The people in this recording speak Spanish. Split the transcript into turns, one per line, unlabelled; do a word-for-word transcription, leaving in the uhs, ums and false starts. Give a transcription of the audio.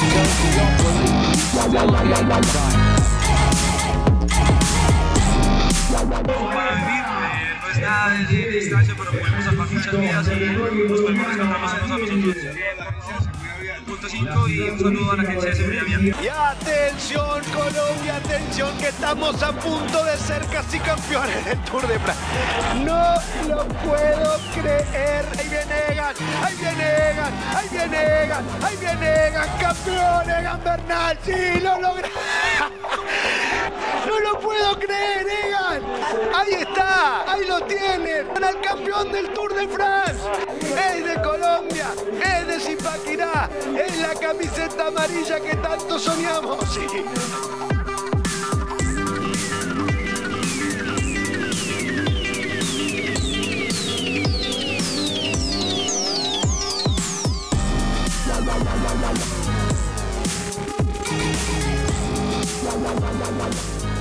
Para vivir eh, no es nada de, de distancia, pero podemos salvar muchas vidas y nos podemos rescatarnos unos a nosotros. Punto cinco y un saludo a la agencia de seguridad vial.
Y atención Colombia, atención que estamos a punto de ser casi campeones del Tour de Francia. No lo puedo creer. Ahí viene Egan, ahí viene Egan, ahí viene Egan, ahí viene Egan, campeón Egan Bernal, sí, lo logra. No lo puedo creer, Egan. Ahí está, ahí lo tienen. El campeón del Tour de France. Es de Colombia, es de Zipaquirá, es la camiseta amarilla que tanto soñamos. Sí. La, la, la, la, la.